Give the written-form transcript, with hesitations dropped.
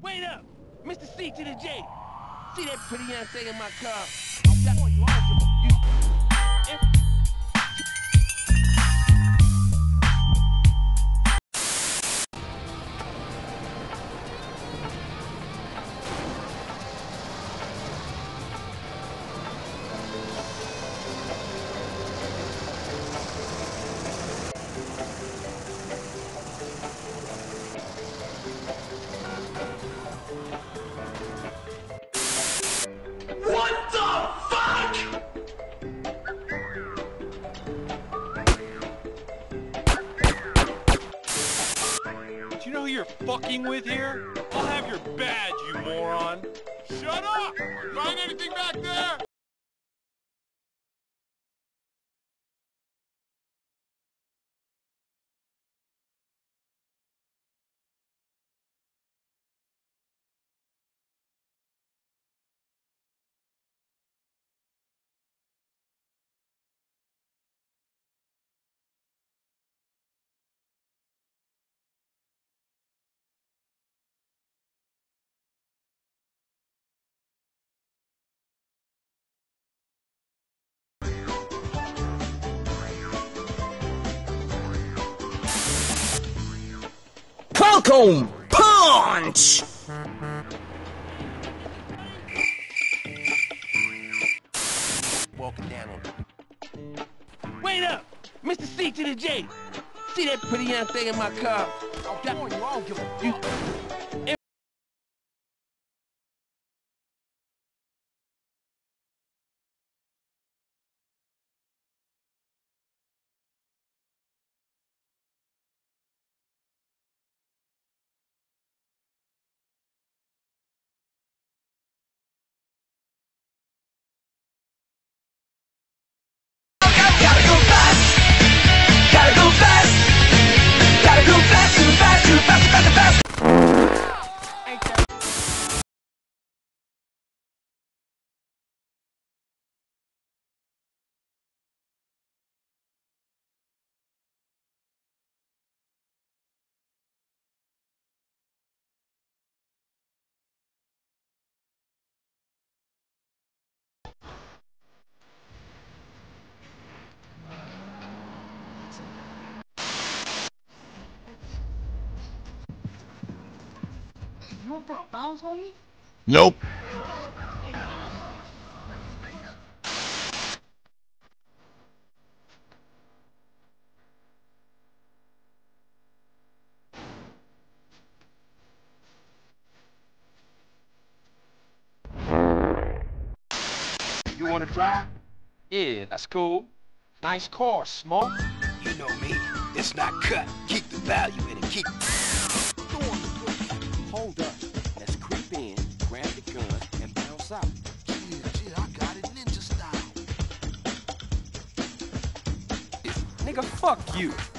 Wait up! Mr. C to the J. See that pretty young thing in my car? What the fuck? Do you know who you're fucking with here? I'll have your badge, you moron. Shut up! Find anything back there? Falcon Punch! Walking down on. Wait up! Mr. C to the J. See that pretty young thing in my car? I'll warn you, I don't give a you. You want to put a bounce on me? Nope. You wanna drive? Yeah, that's cool. Nice car, Smoke. You know me. It's not cut. Keep the value in it. Keep. Hold up. Let's creep in, grab the gun, and bounce out. Yeah, I got it ninja style. Nigga, fuck you.